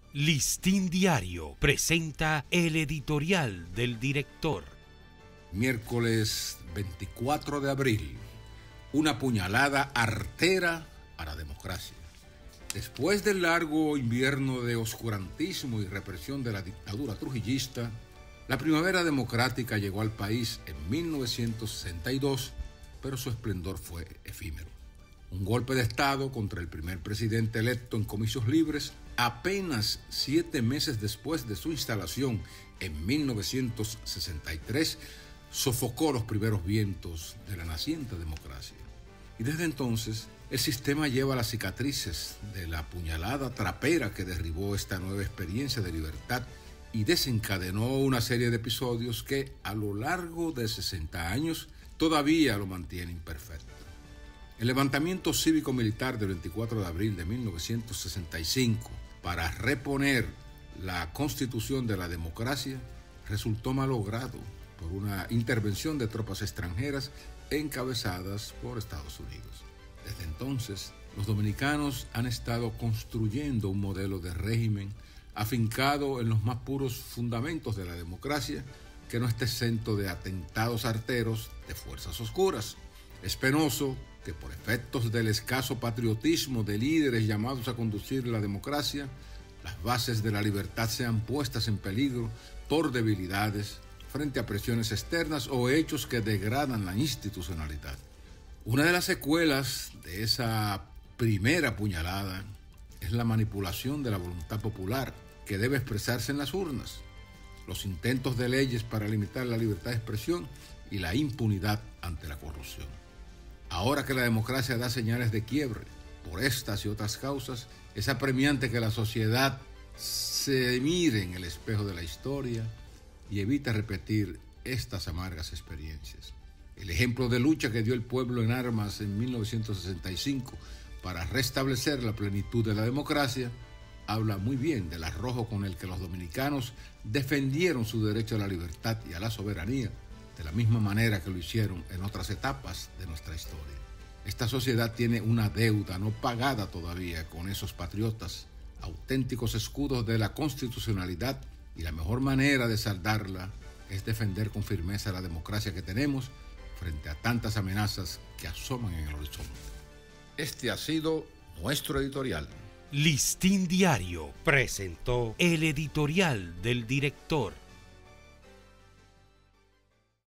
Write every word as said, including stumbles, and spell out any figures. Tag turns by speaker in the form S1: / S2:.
S1: Listín Diario presenta el editorial del director.
S2: Miércoles veinticuatro de abril. Una puñalada artera a la democracia. Después del largo invierno de oscurantismo y represión de la dictadura trujillista, la primavera democrática llegó al país en mil novecientos sesenta y dos, pero su esplendor fue efímero. Un golpe de Estado contra el primer presidente electo en comicios libres, apenas siete meses después de su instalación en mil novecientos sesenta y tres, sofocó los primeros vientos de la naciente democracia. Y desde entonces, el sistema lleva las cicatrices de la puñalada trapera que derribó esta nueva experiencia de libertad y desencadenó una serie de episodios que, a lo largo de sesenta años, todavía lo mantienen imperfecto. El levantamiento cívico-militar del veinticuatro de abril de mil novecientos sesenta y cinco para reponer la constitución de la democracia resultó malogrado por una intervención de tropas extranjeras encabezadas por Estados Unidos. Desde entonces, los dominicanos han estado construyendo un modelo de régimen afincado en los más puros fundamentos de la democracia, que no esté exento de atentados arteros de fuerzas oscuras. Es penoso que por efectos del escaso patriotismo de líderes llamados a conducir la democracia, las bases de la libertad sean puestas en peligro por debilidades frente a presiones externas o hechos que degradan la institucionalidad. Una de las secuelas de esa primera puñalada es la manipulación de la voluntad popular que debe expresarse en las urnas, los intentos de leyes para limitar la libertad de expresión y la impunidad ante la corrupción. Ahora que la democracia da señales de quiebre por estas y otras causas, es apremiante que la sociedad se mire en el espejo de la historia y evite repetir estas amargas experiencias. El ejemplo de lucha que dio el pueblo en armas en mil novecientos sesenta y cinco para restablecer la plenitud de la democracia habla muy bien del arrojo con el que los dominicanos defendieron su derecho a la libertad y a la soberanía, de la misma manera que lo hicieron en otras etapas de nuestra historia. Esta sociedad tiene una deuda no pagada todavía con esos patriotas, auténticos escudos de la constitucionalidad, y la mejor manera de saldarla es defender con firmeza la democracia que tenemos frente a tantas amenazas que asoman en el horizonte. Este ha sido nuestro editorial.
S1: Listín Diario presentó el editorial del director.